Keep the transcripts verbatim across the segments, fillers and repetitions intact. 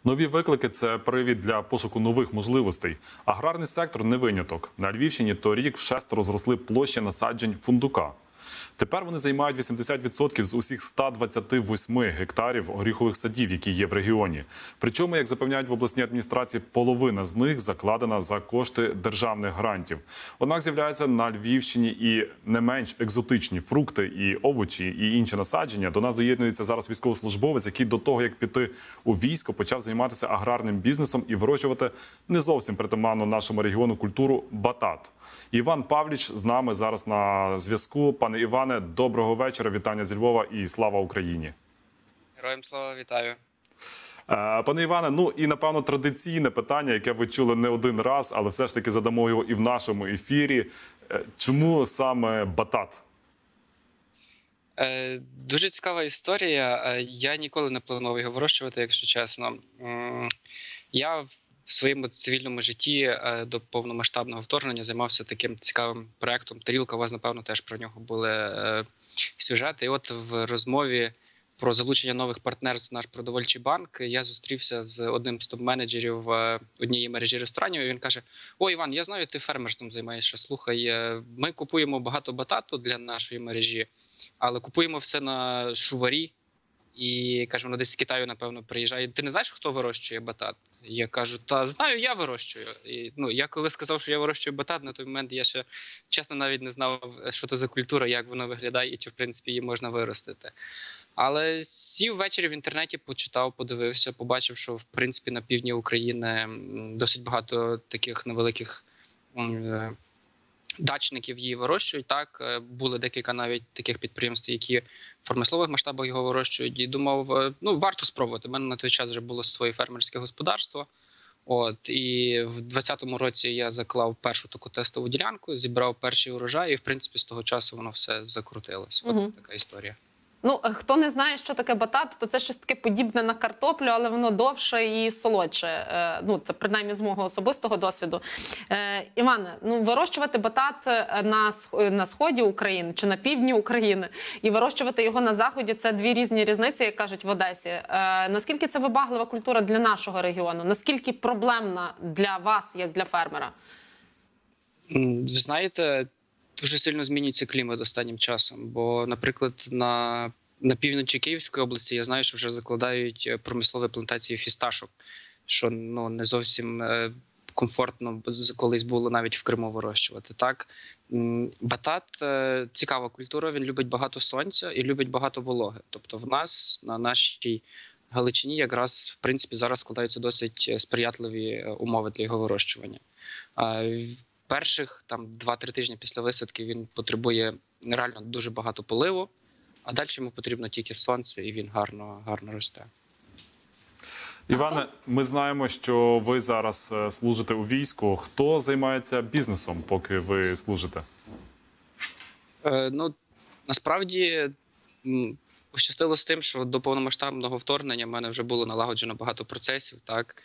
Нові виклики – це привід для пошуку нових можливостей. Аграрний сектор – не виняток. На Львівщині торік вшестеро зросли площі насаджень фундука. Тепер вони займають вісімдесят відсотків з усіх ста двадцяти восьми гектарів горіхових садів, які є в регіоні. Причому, як запевняють в обласній адміністрації, половина з них закладена за кошти державних грантів. Однак з'являються на Львівщині і не менш екзотичні фрукти і овочі, і інші насадження. До нас доєднується зараз військовослужбовець, який до того, як піти у військо, почав займатися аграрним бізнесом і вирощувати не зовсім притаманну нашому регіону культуру – батат. Іван Павліч з нами зараз на зв'язку. Пане Іване, доброго вечора, вітання зі Львова і слава Україні. Героям слава, вітаю. Пане Іване, ну і, напевно, традиційне питання, яке ви чули не один раз, але все ж таки задамо його і в нашому ефірі. Чому саме батат? Е, дуже цікава історія. Я ніколи не планував його вирощувати, якщо чесно. Я в своєму цивільному житті до повномасштабного вторгнення займався таким цікавим проєктом «Тарілка». У вас, напевно, теж про нього були сюжети. І от в розмові про залучення нових партнерств в наш продовольчий банк я зустрівся з одним з топ-менеджерів однієї мережі ресторанів, і він каже: «О, Іван, я знаю, ти фермерством займаєшся. Слухай, ми купуємо багато батату для нашої мережі, але купуємо все на шуварі». І, каже, воно десь з Китаю, напевно, приїжджає. Ти не знаєш, хто вирощує батат? Я кажу, та знаю, я вирощую. І, ну, я коли сказав, що я вирощую батат, на той момент я ще, чесно, навіть не знав, що це за культура, як вона виглядає і чи, в принципі, її можна виростити. Але сів ввечері в інтернеті, почитав, подивився, побачив, що, в принципі, на півдні України досить багато таких невеликих дачників її вирощують. Так, були декілька навіть таких підприємств, які в промислових масштабах його вирощують. І думав, ну, варто спробувати. У мене на той час вже було своє фермерське господарство. От, і в двадцятому році я заклав першу таку тестову ділянку, зібрав перший урожай, і, в принципі, з того часу воно все закрутилось. От угу. Така історія. Ну, хто не знає, що таке батат, то це щось таке подібне на картоплю, але воно довше і солодше. Ну, це принаймні з мого особистого досвіду. Е, Іване, ну, вирощувати батат на, на сході України чи на півдні України і вирощувати його на заході – це дві різні різниці, як кажуть в Одесі. Е, наскільки це вибаглива культура для нашого регіону? Наскільки проблемна для вас, як для фермера? Ви знаєте, дуже сильно змінюється клімат останнім часом, бо, наприклад, на, на півночі Київської області я знаю, що вже закладають промислові плантації фісташок, що, ну, не зовсім е, комфортно колись було навіть в Криму вирощувати. Так? Батат е, – цікава культура, він любить багато сонця і любить багато вологи. Тобто в нас, на нашій Галичині, якраз, в принципі, зараз складаються досить сприятливі умови для його вирощування. Е, Перших там два-три тижні після висадки він потребує реально дуже багато поливу, а далі йому потрібно тільки сонце, і він гарно, гарно росте. Іване, ми знаємо, що ви зараз служите у війську. Хто займається бізнесом, поки ви служите? Е, ну, насправді, пощастило з тим, що до повномасштабного вторгнення в мене вже було налагоджено багато процесів, так?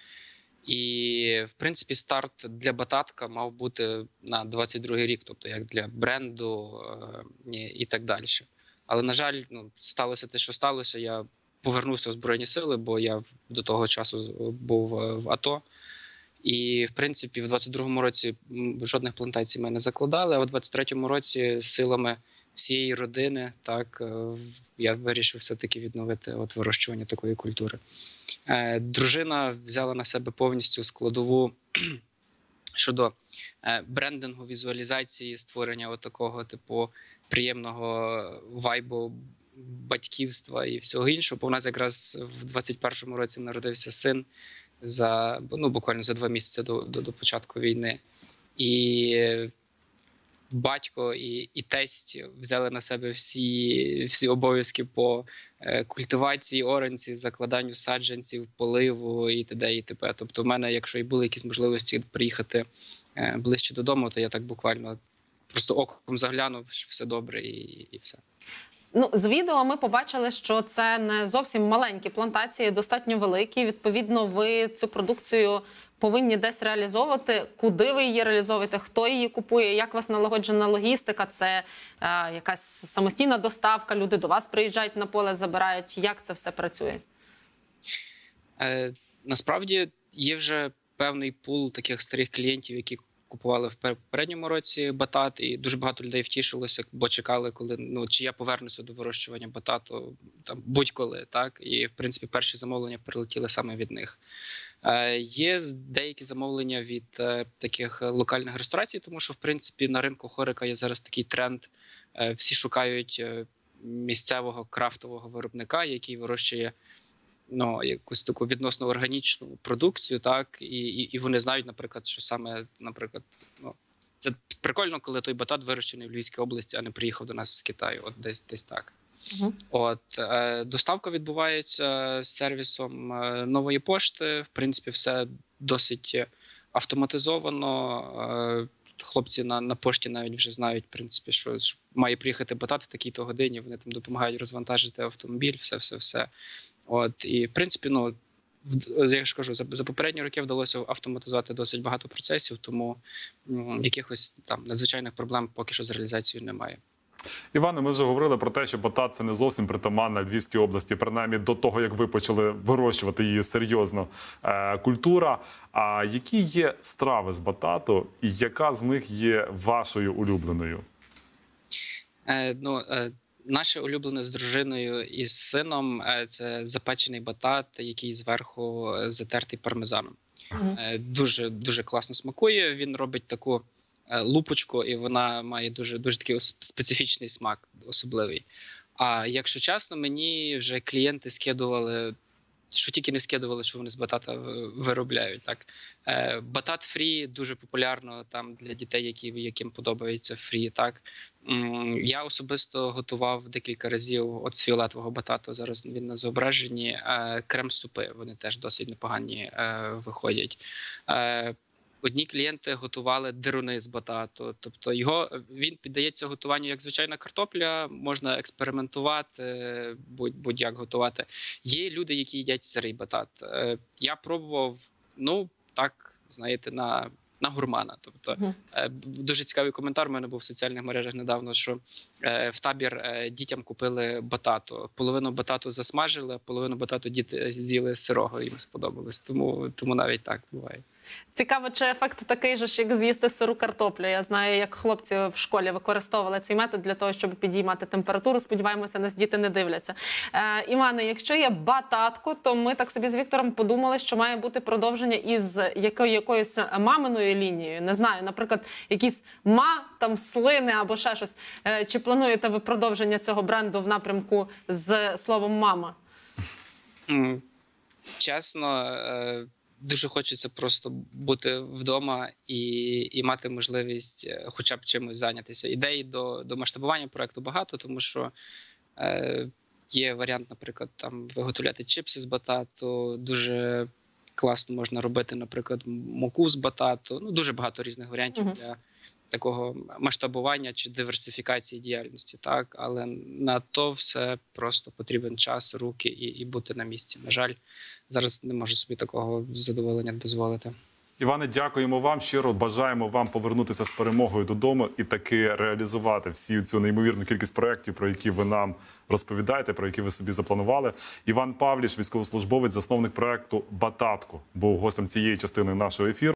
І, в принципі, старт для бататка мав бути на двадцять другий рік, тобто як для бренду е, і так далі. Але, на жаль, ну, сталося те, що сталося. Я повернувся в Збройні Сили, бо я до того часу був в АТО. І, в принципі, в двадцять другому році жодних плантацій ми не закладали, а в двадцять третьому році силами всієї родини, так, я вирішив все-таки відновити от вирощування такої культури. Е, дружина взяла на себе повністю складову щодо е, брендингу, візуалізації, створення от такого типу приємного вайбу батьківства і всього іншого. Бо у нас якраз в двадцять першому році народився син за, ну, буквально за два місяці до, до, до початку війни. І батько і, і тесть взяли на себе всі, всі обов'язки по е, культивації оранці, закладанню саджанців, поливу і т.д. і т.п. Тобто в мене, якщо і були якісь можливості приїхати е, ближче додому, то я так буквально просто оком заглянув, що все добре і, і все. Ну, з відео ми побачили, що це не зовсім маленькі плантації, достатньо великі. Відповідно, ви цю продукцію повинні десь реалізовувати. Куди ви її реалізовуєте? Хто її купує? Як у вас налагоджена логістика? Це е, якась самостійна доставка? Люди до вас приїжджають на поле, забирають? Як це все працює? Е, насправді є вже певний пул таких старих клієнтів, які купували в попередньому році батат, і дуже багато людей втішилося, бо чекали, коли ну чи я повернуся до вирощування батату там будь-коли, так і в принципі перші замовлення прилетіли саме від них. Е, Є деякі замовлення від е, таких локальних ресторацій, тому що в принципі на ринку хорика є зараз такий тренд. Е, всі шукають е, місцевого крафтового виробника, який вирощує ну, якусь таку відносно органічну продукцію, так, і, і, і вони знають, наприклад, що саме, наприклад, ну, це прикольно, коли той батат вирощений в Львівській області, а не приїхав до нас з Китаю, от десь, десь так. Uh-huh. От, е, доставка відбувається з сервісом е, Нової пошти, в принципі, все досить автоматизовано, е, хлопці на, на пошті навіть вже знають, в принципі, що, що має приїхати батат в такій-то годині, вони там допомагають розвантажити автомобіль, все-все-все. От, і, в принципі, ну, я ж кажу, за, за попередні роки вдалося автоматизувати досить багато процесів, тому м, якихось там надзвичайних проблем поки що з реалізацією немає. Іване, ми вже говорили про те, що батат – це не зовсім притаманна Львівській області, принаймні до того, як ви почали вирощувати її серйозно, е, культура. А які є страви з батату і яка з них є вашою улюбленою? Е, ну, е, Наше улюблене з дружиною і з сином – це запечений батат, який зверху затертий пармезаном. Mm-hmm. Дуже, дуже класно смакує. Він робить таку лупочку, і вона має дуже, дуже такий специфічний смак, особливий. А якщо чесно, мені вже клієнти скидували, що тільки не скидували, що вони з батата виробляють. Так. Батат фрі дуже популярно там для дітей, які, яким подобається фрі. Так. Я особисто готував декілька разів от з фіолетового батату, зараз він на зображенні, крем-супи, вони теж досить непогані виходять. Одні клієнти готували дируни з батату, тобто його, він піддається готуванню як звичайна картопля, можна експериментувати, будь, будь-як готувати. Є люди, які їдять сирий батат. Я пробував, ну, так, знаєте, на, на гурмана. Тобто, uh-huh. Дуже цікавий коментар у мене був в соціальних мережах недавно, що в табір дітям купили батату. Половину батату засмажили, а половину батату діти з'їли сирого, їм сподобалось. Тому, тому навіть так буває. Цікаво, чи ефект такий же, як з'їсти сиру картоплю. Я знаю, як хлопці в школі використовували цей метод для того, щоб підіймати температуру. Сподіваємося, нас діти не дивляться. Е, Іване, якщо є бататко, то ми так собі з Віктором подумали, що має бути продовження із якою, якоюсь маминою лінією. Не знаю, наприклад, якісь ма, там, слини або ще щось. Е, чи плануєте ви продовження цього бренду в напрямку з словом «мама»? Mm. Чесно, е... дуже хочеться просто бути вдома і, і мати можливість хоча б чимось зайнятися. Ідей до, до масштабування проєкту багато, тому що е, є варіант, наприклад, там виготовляти чипси з батату, дуже класно можна робити, наприклад, муку з батату. Ну, дуже багато різних варіантів uh-huh. для такого масштабування чи диверсифікації діяльності, так, але на то все просто потрібен час, руки і, і бути на місці. На жаль, зараз не можу собі такого задоволення дозволити. Іване, дякуємо вам, щиро бажаємо вам повернутися з перемогою додому і таки реалізувати всю цю неймовірну кількість проєктів, про які ви нам розповідаєте, про які ви собі запланували. Іван Павліш, військовослужбовець, засновник проєкту «Бататко», був гостем цієї частини нашого ефіру.